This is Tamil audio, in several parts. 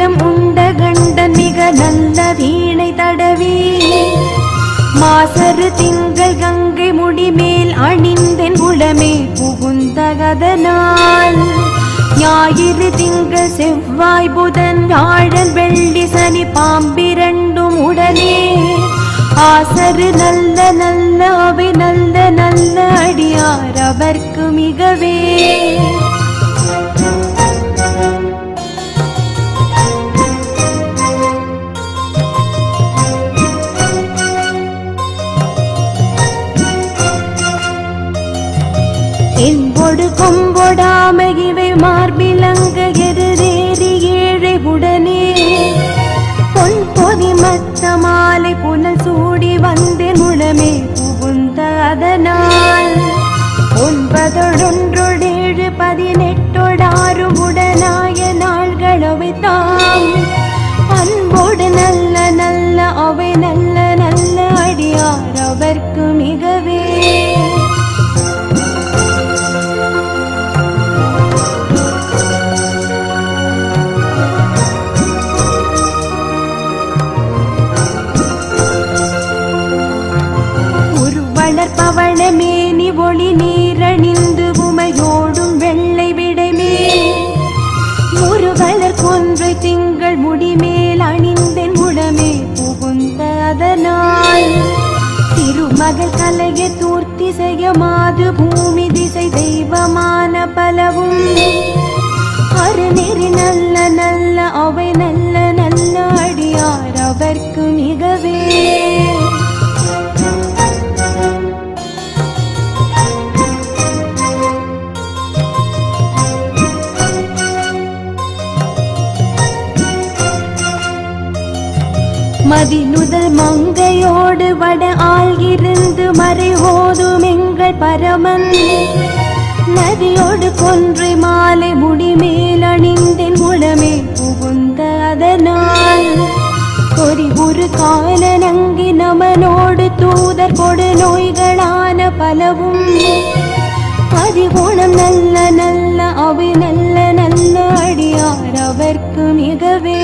பழம் உண்ட கண்டன் மிக நல்ல வீணை தடவி மாசரு திங்கள் கங்கை முடிமேல் அணிந்தென் உளமே புகுந்தகதனால் ஞாயிறு திங்கள் செவ்வாய் புதன் வியாழன் வெள்ளி சனி பாம்பிரண்டும் உடனே ஆசரு நல்ல நல்ல அவை நல்ல நல்ல அடியார் அவர்க்கு மிகவே என்பொடு கொம்பொடாம இவை மார்பிலங்க எருதேறி ஏழை உடனே பொன் பொதி மத்த மாலை புனல் சூடி வந்தேன் உளமே புகுந்த அதனால் 9 18 உடனாய நாள்களவை தாம் அன்போடு நல்ல நல்ல அவை நல்ல நல்ல அடியார் அவர்க்கு மிகவே பவளமேனி ஒளி நீரணிந்து உமையோடும் வெள்ளை விடைமே முருகலர் கொன்றை திங்கள் முடிமேல் அணிந்தென் உளமே புகுந்த அதனால் திருமகள் கலைய தூர்த்திசைய மாது பூமி திசை தெய்வமான பலவும் அருநெறி நல்ல நல்ல அவை நல்ல நல்ல அடியார் அவர்க்கு மிகவே மதிநுதல் மங்கையோடு வட ஆள்கிருந்து மறை ஓதும் எங்கள் பரமன் நதியோடு கொன்றை மாலை முடிமேல் அணிந்தென் உளமே புகுந்த அதனால் ஒரு ஒரு காலனங்கி நமனோடு தூதர் கொடு நோய்களான பலவும் அதிகுணம் நல்ல நல்ல அவை நல்ல நல்ல அடியார் அவர்க்கு மிகவே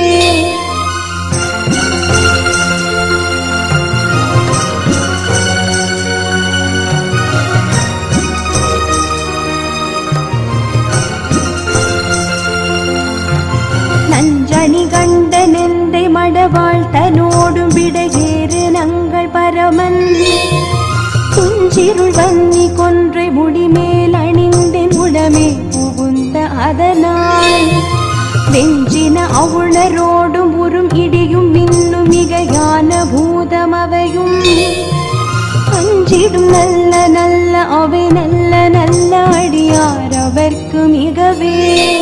நஞ்சணி கண்ட நெந்தை மடவாள் தனோடும் விடையேறு நங்கள் பரமன் குஞ்சிருள் வன்னி கொன்றை முடிமேல் அணிந்தென் உளமே புகுந்த அதனால் வெஞ்சின அவுணரோடும் உறும் இடியும் மின்னும் மிகையான பூதம் அவையும் அஞ்சிடும் நல்ல நல்ல அவை நல்ல நல்ல அடியார் அவர்க்கு மிகவே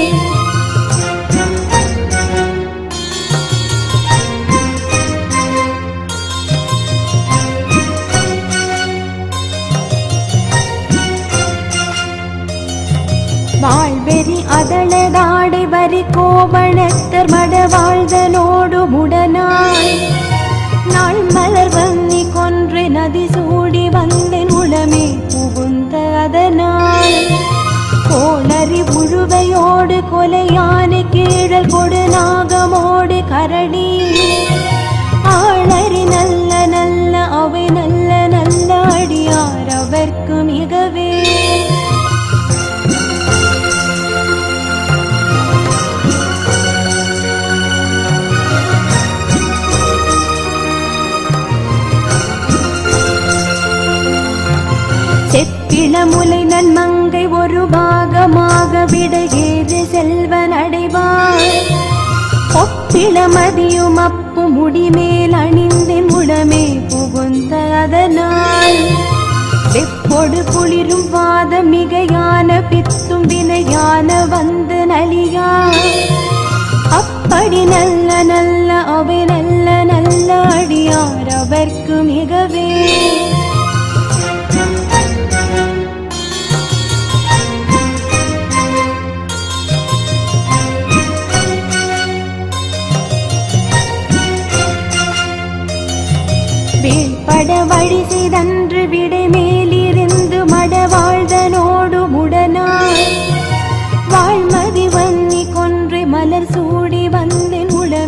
வாழ்வெறி அதளதாடை வரி கோவணத்தர் மடவாழ்தனோடு முடனாய் நாள் மலர் வன்னி கொன்றை நதி சூடி வந்தேன் உளமே புகுந்த அதனால் கோளறி உழுவையோடு கொலையான கீழல் கொடு நாகமோடு கரடி ஆளறி நல்ல நல்ல அவை நல்ல நல்ல அடியார் அவர்க்கு மிகவே செப்பிளமுலை நன்மங்கை ஒரு பாகமாக விடையேறு செல்வன் அடைவார் ஒப்பிளமதியும் அப்பு முடிமேல் அணிந்தென் உளமே புகுந்த அதனால் வெப்பொடு குளிரும் வாத மிகையான பித்தும் வினையான வந்து நலியா அப்படி நல்ல நல்ல அவை நல்ல நல்ல அடியார் அவர்க்கு மிகவே வேள்பட வழி செய்தன்று விடை மேலிருந்து மடவாழ்தனோடு முடனாய் வாழ்மதி வன்னி கொன்றை மலர் சூடி வந்தேன் உள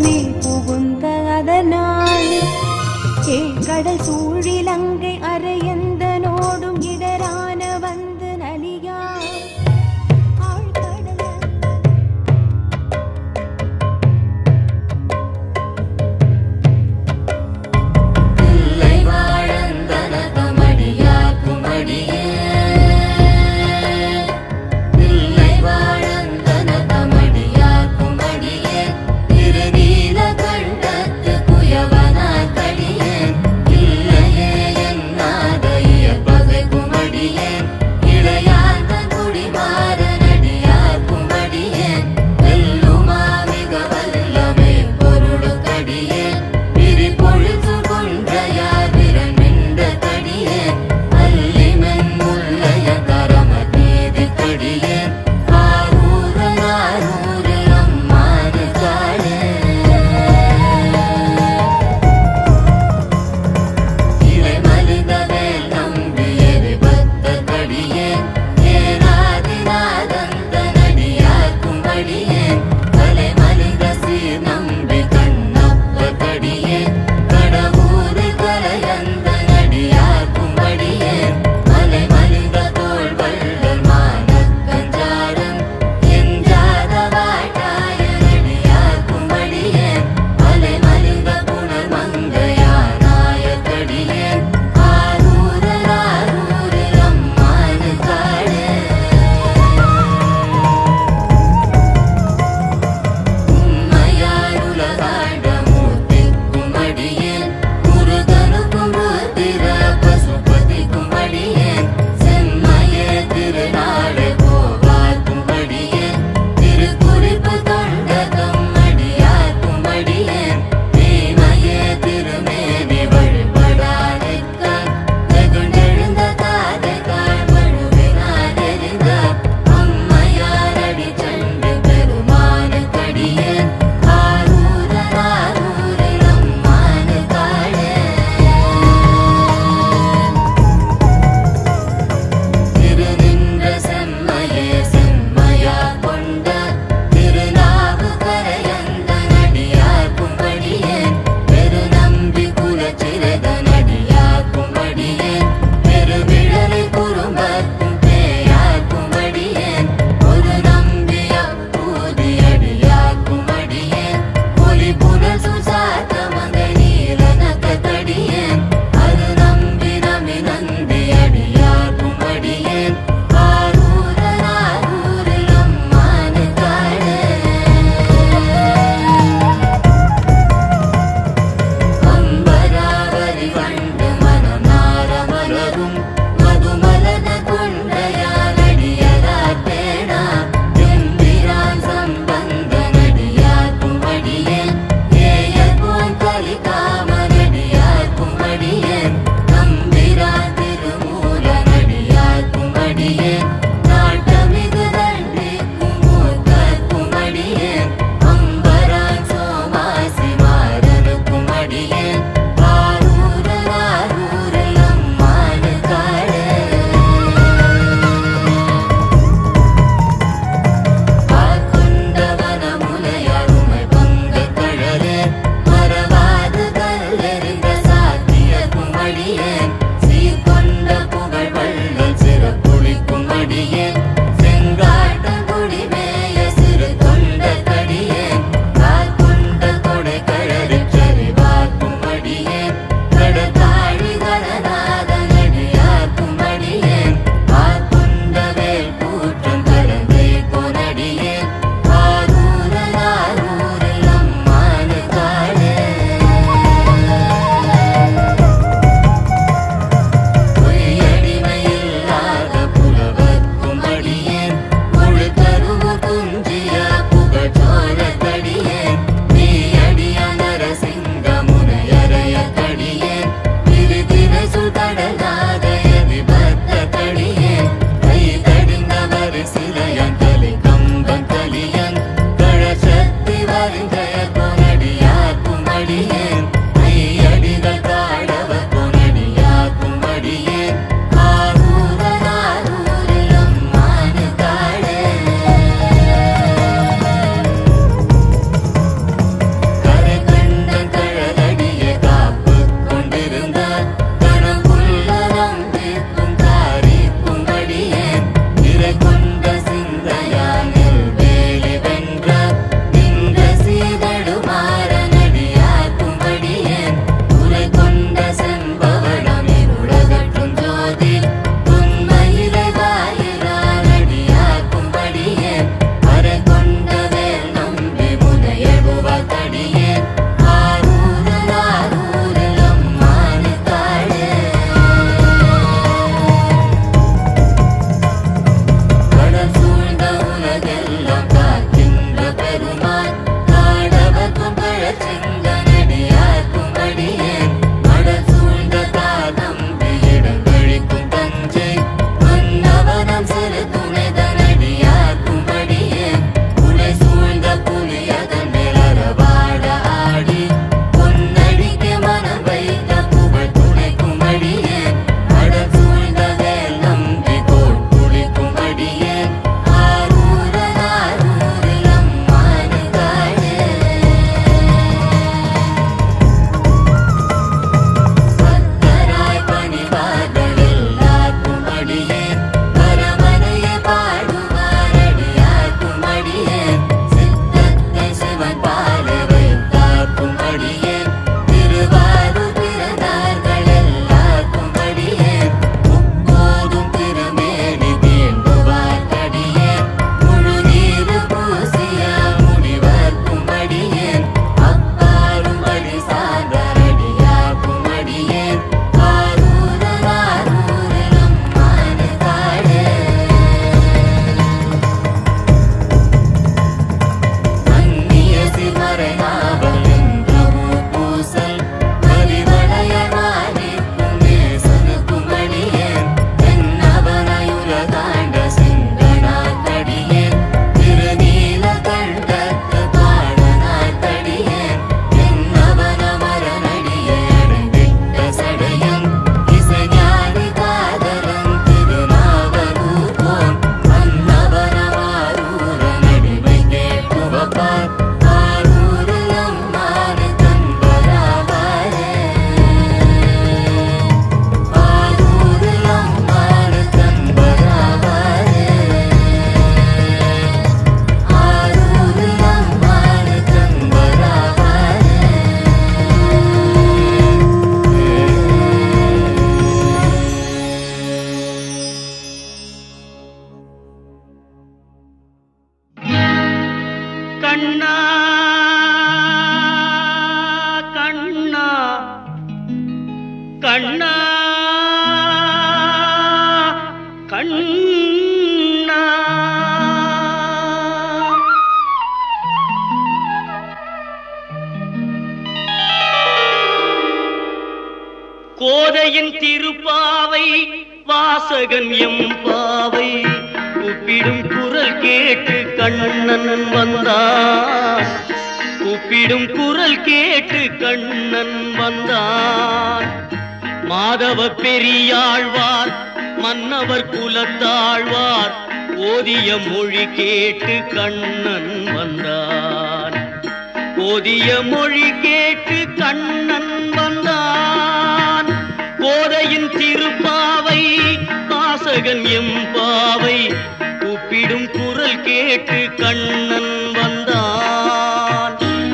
கோதையின் திருப்பாவை வாசகன் எம்பாவை கூப்பிடும் குரல் கேட்டு கண்ணன் வந்தான். கூப்பிடும் குரல் கேட்டு கண்ணன் வந்தான். மாதவ பெரியாழ்வார் மன்னவர் குலத்தாழ்வார் ஓதிய மொழி கேட்டு கண்ணன் வந்தான். ஓதிய மொழி கேட்டு கண்ணன் வந்தான். கோதையின் திருப்பாவை வாசகன் எம்பாவை கூப்பிடும் குரல் கேட்டு கண்ணன் வந்தான்.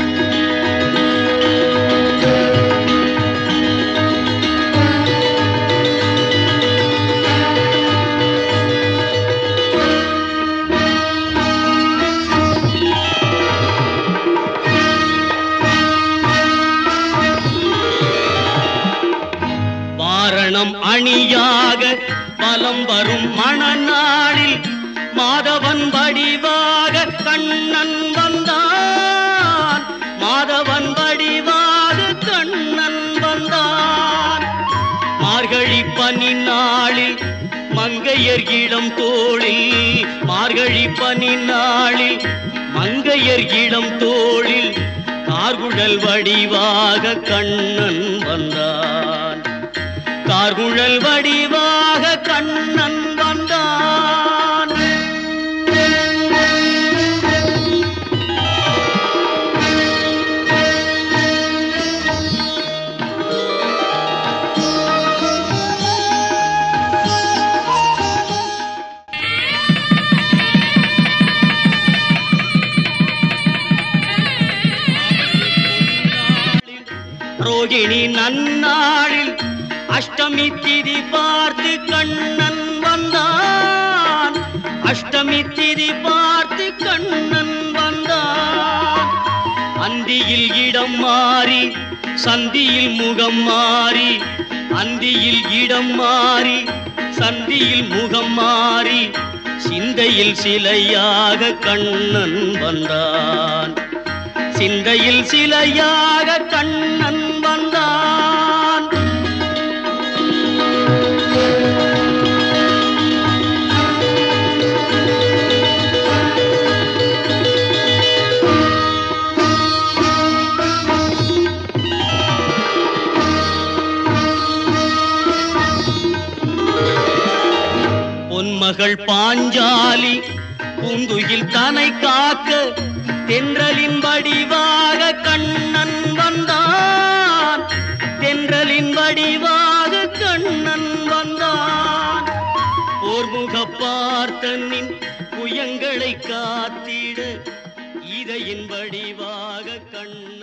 அணியாக பலம் வரும் மணநாளில் மாதவன் வடிவாக கண்ணன் வந்தான். மாதவன் வடிவாக கண்ணன் வந்தான். மார்கழி பனி நாளில் மங்கையர் இளம் தோளில். மார்கழி பனி நாளில் மங்கையர் இளம் தோளில் கார்குழல் வடிவாக கண்ணன் வந்தான். கார்குழல் வடிவாக கண்ணன் வந்தான். ரோகிணி நன்னாளில் அஷ்டமி திதி பார்த்து கண்ணன் வந்தான். அஷ்டமி திதி பார்த்து கண்ணன் வந்தான். அந்தியில் இடம் மாறி சந்தியில் முகம் மாறி. அந்தியில் இடம் மாறி சந்தியில் முகம் மாறி சிந்தையில் சிலையாக கண்ணன் வந்தான். சிந்தையில் சிலையாக கண்ணன் வந்தான். பொன்மகள் பாஞ்சாலி பூந்துயில் தனை காக்க தென்றலின் வடிவாக கண்ணன் வந்தான். தென்றலின் வடிவாக கண்ணன் வந்தான். போர்முக பார்த்தனின் புயங்களை காத்திட இதயின் வடிவாக கண்ணன்